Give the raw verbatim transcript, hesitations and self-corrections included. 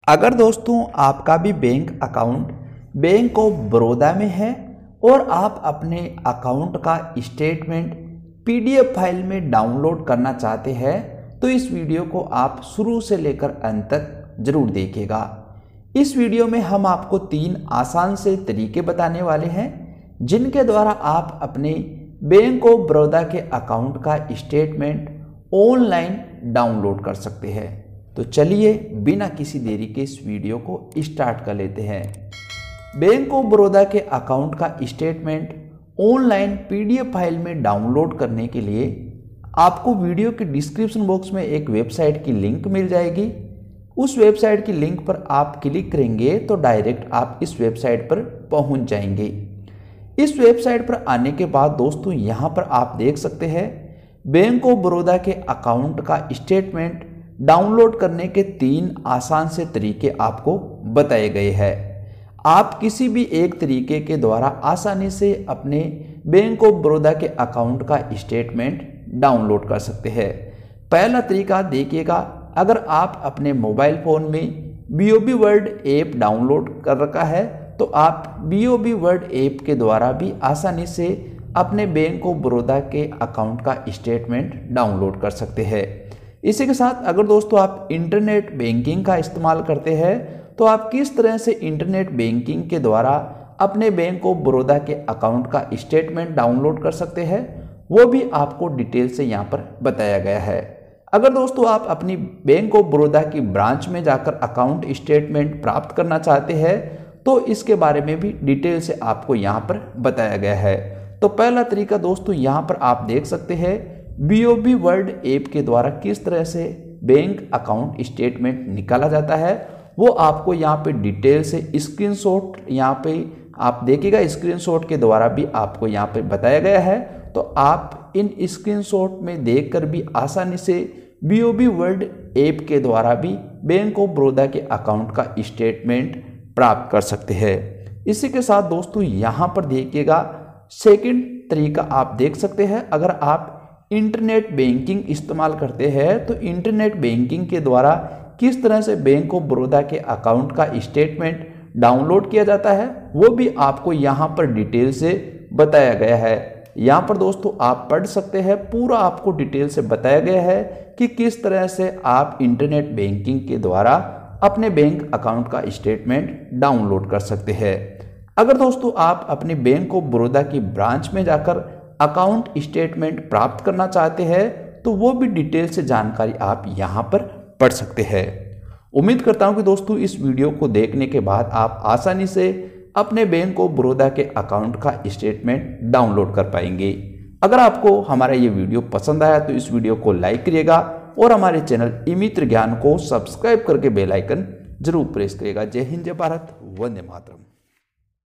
अगर दोस्तों आपका भी bank account bank of Baroda में है और आप अपने अकाउंट का स्टेटमेंट पीडीएफ फाइल में डाउनलोड करना चाहते हैं तो इस वीडियो को आप शुरू से लेकर अंत तक जरूर देखिएगा। इस वीडियो में हम आपको तीन आसान से तरीके बताने वाले हैं जिनके द्वारा आप अपने बैंक ऑफ बड़ौदा के अकाउंट का स्टेटमेंट ऑनलाइन डाउनलोड कर सकते हैं। तो चलिए बिना किसी देरी के इस वीडियो को स्टार्ट कर लेते हैं। बैंक ऑफ बड़ौदा के अकाउंट का स्टेटमेंट ऑनलाइन पीडीएफ फाइल में डाउनलोड करने के लिए आपको वीडियो के डिस्क्रिप्शन बॉक्स में एक वेबसाइट की लिंक मिल जाएगी। उस वेबसाइट की लिंक पर आप क्लिक करेंगे तो डायरेक्ट आप इस वेबसाइट पर पहुंच जाएंगे। इस वेबसाइट पर आने के बाद दोस्तों यहाँ पर आप देख सकते हैं बैंक ऑफ बड़ौदा के अकाउंट का स्टेटमेंट डाउनलोड करने के तीन आसान से तरीके आपको बताए गए हैं। आप किसी भी एक तरीके के द्वारा आसानी से अपने बैंक ऑफ बड़ौदा के अकाउंट का स्टेटमेंट डाउनलोड कर सकते हैं। पहला तरीका देखिएगा, अगर आप अपने मोबाइल फ़ोन में बीओबी वर्ल्ड ऐप डाउनलोड कर रखा है तो आप बीओबी वर्ल्ड ऐप के द्वारा भी आसानी से अपने बैंक ऑफ बड़ौदा के अकाउंट का स्टेटमेंट डाउनलोड कर सकते हैं। इसी के साथ अगर दोस्तों आप इंटरनेट बैंकिंग का इस्तेमाल करते हैं तो आप किस तरह से इंटरनेट बैंकिंग के द्वारा अपने बैंक ऑफ बड़ौदा के अकाउंट का स्टेटमेंट डाउनलोड कर सकते हैं वो भी आपको डिटेल से यहाँ पर बताया गया है। अगर दोस्तों आप अपनी बैंक ऑफ बड़ौदा की ब्रांच में जाकर अकाउंट स्टेटमेंट प्राप्त करना चाहते हैं तो इसके बारे में भी डिटेल से आपको यहाँ पर बताया गया है। तो पहला तरीका दोस्तों यहाँ पर आप देख सकते हैं बीओबी वर्ल्ड ऐप के द्वारा किस तरह से बैंक अकाउंट स्टेटमेंट निकाला जाता है वो आपको यहाँ पे डिटेल से स्क्रीनशॉट यहाँ पे आप देखिएगा, स्क्रीनशॉट के द्वारा भी आपको यहाँ पे बताया गया है। तो आप इन स्क्रीनशॉट में देखकर भी आसानी से बीओबी वर्ल्ड ऐप के द्वारा भी बैंक ऑफ बड़ौदा के अकाउंट का स्टेटमेंट प्राप्त कर सकते हैं। इसी के साथ दोस्तों यहाँ पर देखिएगा सेकंड तरीका आप देख सकते हैं, अगर आप इंटरनेट बैंकिंग इस्तेमाल करते हैं तो इंटरनेट बैंकिंग के द्वारा किस तरह से बैंक ऑफ बड़ौदा के अकाउंट का स्टेटमेंट डाउनलोड किया जाता है वो भी आपको यहाँ पर डिटेल से बताया गया है। यहाँ पर दोस्तों आप पढ़ सकते हैं, पूरा आपको डिटेल से बताया गया है कि किस तरह से आप इंटरनेट बैंकिंग के द्वारा अपने बैंक अकाउंट का स्टेटमेंट डाउनलोड कर सकते हैं। अगर दोस्तों आप अपने बैंक ऑफ बड़ौदा की ब्रांच में जाकर अकाउंट स्टेटमेंट प्राप्त करना चाहते हैं तो वो भी डिटेल से जानकारी आप यहाँ पर पढ़ सकते हैं। उम्मीद करता हूँ कि दोस्तों इस वीडियो को देखने के बाद आप आसानी से अपने बैंक ऑफ बड़ौदा के अकाउंट का स्टेटमेंट डाउनलोड कर पाएंगे। अगर आपको हमारा ये वीडियो पसंद आया तो इस वीडियो को लाइक करिएगा और हमारे चैनल ई-मित्र ज्ञान को सब्सक्राइब करके बेल आइकन जरूर प्रेस करिएगा। जय हिंद, जय भारत, वंदे मातरम।